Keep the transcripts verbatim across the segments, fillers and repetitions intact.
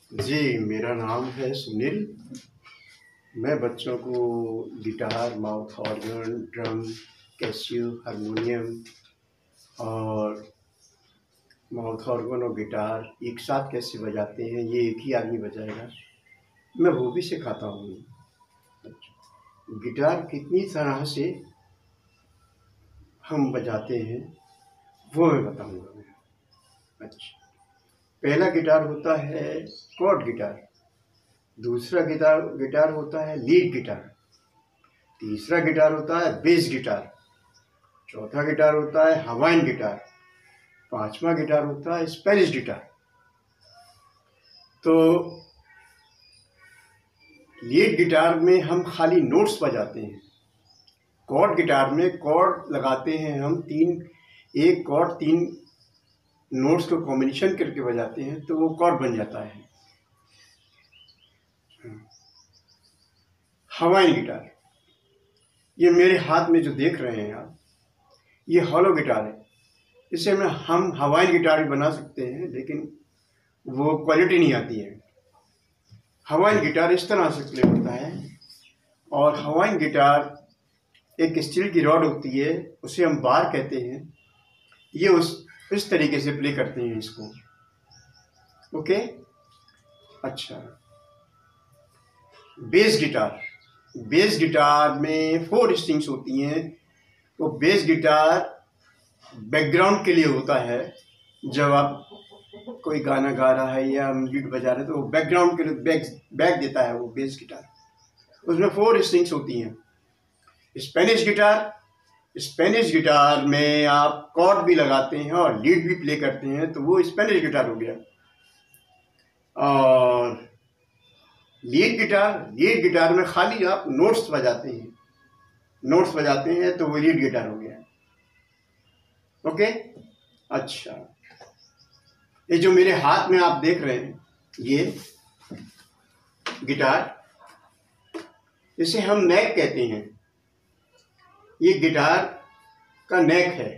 जी, मेरा नाम है सुनील। मैं बच्चों को guitar, mouth organ, drum, Casio, harmonium और माउथ ऑर्गन और गिटार एक साथ कैसे बजाते हैं, ये एक ही आदमी बजाएगा, मैं वो भी सिखाता हूँ। गिटार कितनी तरह से हम बजाते हैं वो मैं बताऊँगा मैं। अच्छा, पहला गिटार होता है कॉर्ड गिटार, दूसरा गिटार गिटार होता है लीड गिटार, तीसरा गिटार होता है बेस गिटार, चौथा गिटार होता है हवाइन गिटार, पांचवा गिटार होता है स्पेनिश गिटार। तो लीड गिटार में हम खाली नोट्स बजाते हैं, कॉर्ड गिटार में कॉर्ड लगाते हैं हम तीन, एक कॉर्ड तीन नोट्स को कॉम्बिनेशन करके बजाते हैं तो वो कॉर्ड बन जाता है। हवाइन गिटार, ये मेरे हाथ में जो देख रहे हैं आप, ये हॉलो गिटार है। इसे में हम हवाइन गिटार भी बना सकते हैं, लेकिन वो क्वालिटी नहीं आती है। हवाइन गिटार इस तरह से प्ले होता है, और हवाइन गिटार एक स्टील की रॉड होती है, उसे हम बार कहते हैं। ये उस इस तरीके से प्ले करते हैं इसको। ओके, अच्छा। बेस गिटार, बेस गिटार में फोर स्ट्रिंग्स होती हैं। तो बेस गिटार बैकग्राउंड के लिए होता है। जब आप कोई गाना गा रहा है या लीड बजा रहे हैं तो वो बैकग्राउंड के लिए बैक बैक देता है वो बेस गिटार। उसमें फोर स्ट्रिंग्स होती हैं। स्पेनिश गिटार, स्पेनिश गिटार में आप कॉर्ड भी लगाते हैं और लीड भी प्ले करते हैं, तो वो स्पेनिश गिटार हो गया। और लीड गिटार, लीड गिटार में खाली आप नोट्स बजाते हैं, नोट्स बजाते हैं तो वो लीड गिटार हो गया। ओके, अच्छा। ये जो मेरे हाथ में आप देख रहे हैं ये गिटार, इसे हम नेक कहते हैं। ये गिटार का नेक है।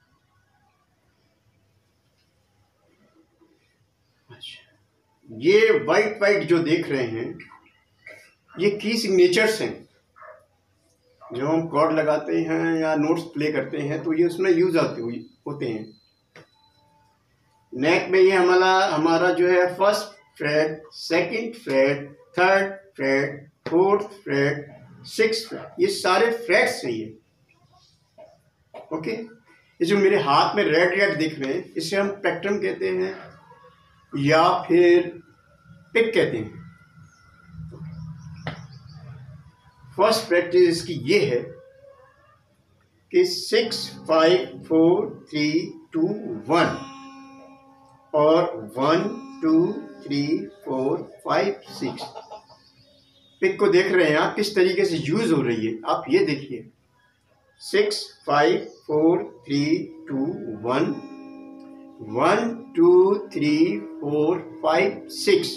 अच्छा, ये वाइट वाइट जो देख रहे हैं ये की सिग्नेचर्स हैं। जो हम कॉर्ड लगाते हैं या नोट्स प्ले करते हैं तो ये उसमें यूज आते होते हैं। नेक में ये हमारा हमारा जो है first fret, second fret, third fret, fourth fret, six fret, ये सारे फ्रेट्स हैं ये। ओके, ये जो मेरे हाथ में रेड रेड दिख रहे हैं इसे हम प्लेक्ट्रम कहते हैं या फिर पिक कहते हैं। फर्स्ट प्रैक्टिस इसकी ये है कि six five four three two one और one two three four five six. Pick को देख रहे हैं आप किस तरीके से यूज हो रही है, आप ये देखिए। Six five four three two one, one two three four five six.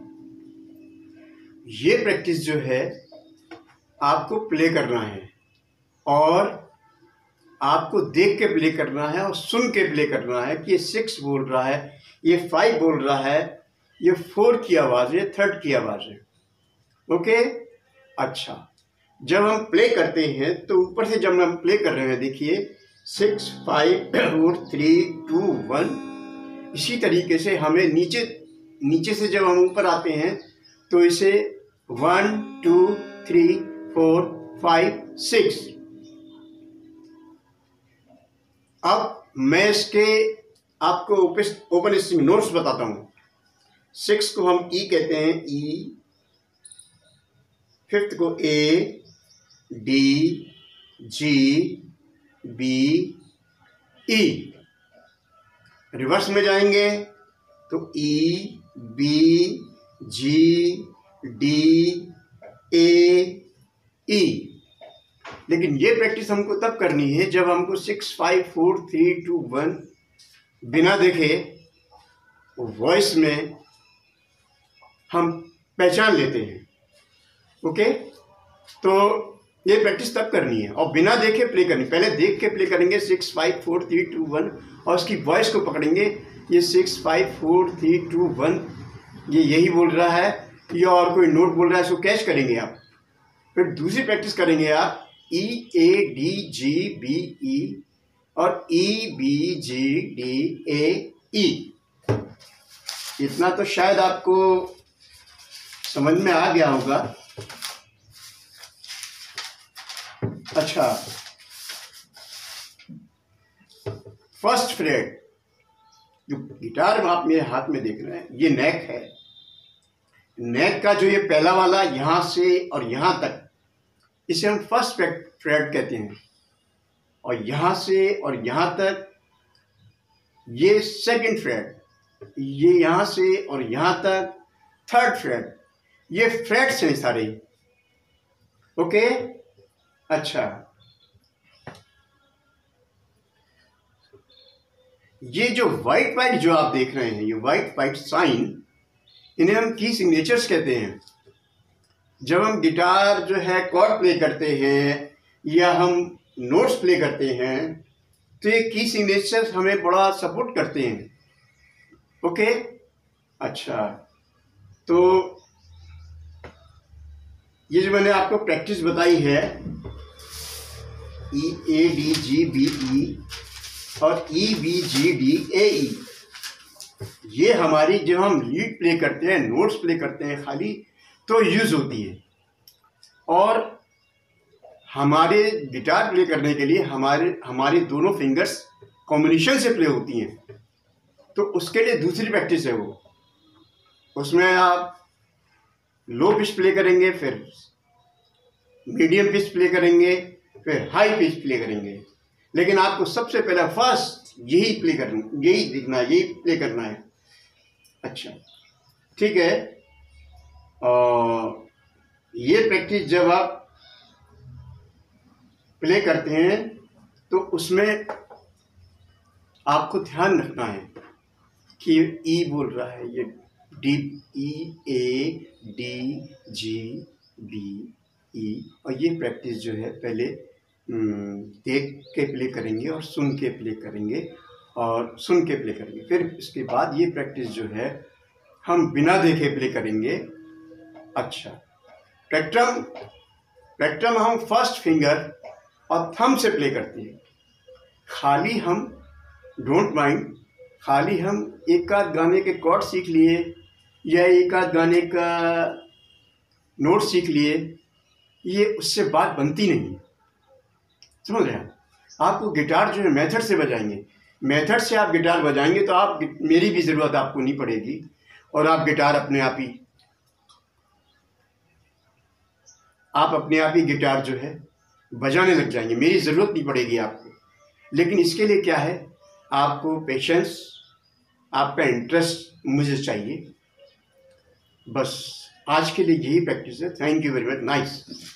ये प्रैक्टिस जो है आपको प्ले करना है, और आपको देख के प्ले करना है और सुन के प्ले करना है कि ये सिक्स बोल रहा है, ये फाइव बोल रहा है, ये फोर की आवाज़ है, थर्ड की आवाज़ है। ओके, अच्छा। जब हम प्ले करते हैं तो ऊपर से जब हम प्ले कर रहे हैं देखिए six five four three two one, इसी तरीके से हमें नीचे नीचे से जब हम ऊपर आते हैं तो इसे one two three four five six. अब मैं इसके आपको ओपन स्ट्रिंग नोट्स बताता हूँ। सिक्स को हम ई कहते हैं, ई। फिफ्थ को A, D, G, B, E. Reverse में जाएंगे तो ई, बी, जी, डी, ए, ई। लेकिन ये प्रैक्टिस हमको तब करनी है जब हमको six five four three two one बिना देखे वॉइस में हम पहचान लेते हैं। ओके, तो ये प्रैक्टिस तब करनी है और बिना देखे प्ले करनी। पहले देख के प्ले करेंगे six five four three two one, और उसकी वॉइस को पकड़ेंगे। ये six five four three two one ये यही बोल रहा है या और कोई नोट बोल रहा है, इसको कैच करेंगे आप। फिर दूसरी प्रैक्टिस करेंगे आप ई A D G B E और E B G D A ई। इतना तो शायद आपको समझ में आ गया होगा। अच्छा, फर्स्ट फ्रेट, जो गिटार में आप मेरे हाथ में देख रहे हैं, ये नेक है। नेक का जो ये पहला वाला यहां से और यहां तक, इसे हम फर्स्ट फ्रेट कहते हैं। और यहां से और यहां तक ये सेकंड फ्रेट, ये यहां से और यहां तक थर्ड फ्रेट। ये फ्रेट्स हैं सारे। ओके, अच्छा, ये जो वाइट वाइट जो आप देख रहे हैं, ये वाइट वाइट साइन, इन्हें हम की सिग्नेचर्स कहते हैं। जब हम गिटार जो है कॉर्ड प्ले करते हैं या हम नोट्स प्ले करते हैं तो ये की सिग्नेचर्स हमें बड़ा सपोर्ट करते हैं। ओके, अच्छा, तो ये जो मैंने आपको प्रैक्टिस बताई है, ई A D G B E और E B G D A ई, ये हमारी जब हम लीड प्ले करते हैं, नोट्स प्ले करते हैं खाली, तो यूज होती है। और हमारे गिटार प्ले करने के लिए हमारे हमारी दोनों फिंगर्स कॉम्बिनेशन से प्ले होती हैं, तो उसके लिए दूसरी प्रैक्टिस है वो। उसमें आप लो पिच प्ले करेंगे, फिर मीडियम पिच प्ले करेंगे, फिर हाई पिच प्ले करेंगे। लेकिन आपको सबसे पहले फर्स्ट यही प्ले करना, यही दिखना, यही प्ले करना है। अच्छा, ठीक है। और ये प्रैक्टिस जब आप प्ले करते हैं तो उसमें आपको ध्यान रखना है कि ई बोल रहा है, ये D, E A D G B E. और ये प्रैक्टिस जो है पहले देख के प्ले करेंगे और सुन के प्ले करेंगे और सुन के प्ले करेंगे। फिर इसके बाद ये प्रैक्टिस जो है हम बिना देखे प्ले करेंगे। अच्छा, प्लेक्ट्रम प्लेक्ट्रम हम फर्स्ट फिंगर और थंब से प्ले करते हैं। खाली हम डोंट माइंड, खाली हम एक आध गाने के कॉर्ड सीख लिए या एक आध गाने का नोट सीख लिए, ये उससे बात बनती नहीं। समझ रहे हैं? आपको गिटार जो है मेथड से बजाएंगे। मेथड से आप गिटार बजाएंगे तो आप, मेरी भी ज़रूरत आपको नहीं पड़ेगी और आप गिटार अपने आप ही आप अपने आप ही गिटार जो है बजाने लग जाएंगे। मेरी ज़रूरत नहीं पड़ेगी आपको। लेकिन इसके लिए क्या है, आपको पेशेंस, आपका इंटरेस्ट मुझे चाहिए। बस आज के लिए यही प्रैक्टिस है। Thank you very much. Nice.